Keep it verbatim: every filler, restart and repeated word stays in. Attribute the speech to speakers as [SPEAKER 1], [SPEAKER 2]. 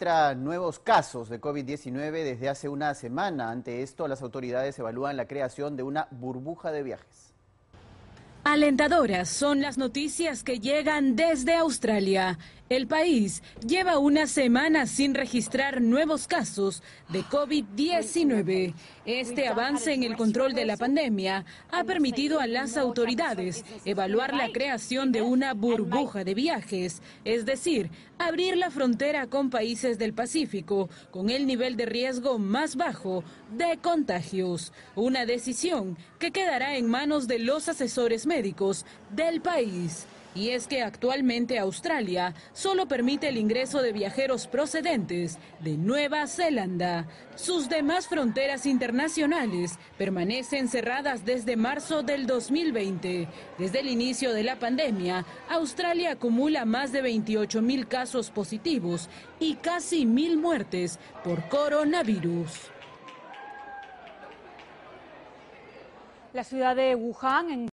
[SPEAKER 1] registra nuevos casos de COVID diecinueve desde hace una semana. Ante esto, las autoridades evalúan la creación de una burbuja de viajes.
[SPEAKER 2] Alentadoras son las noticias que llegan desde Australia. El país lleva una semana sin registrar nuevos casos de COVID diecinueve. Este avance en el control de la pandemia ha permitido a las autoridades evaluar la creación de una burbuja de viajes, es decir, abrir la frontera con países del Pacífico con el nivel de riesgo más bajo de contagios. Una decisión que quedará en manos de los asesores médicos del país. Y es que actualmente Australia solo permite el ingreso de viajeros procedentes de Nueva Zelanda. Sus demás fronteras internacionales permanecen cerradas desde marzo del dos mil veinte. Desde el inicio de la pandemia, Australia acumula más de veintiocho mil casos positivos y casi mil muertes por coronavirus.
[SPEAKER 3] La ciudad de Wuhan, en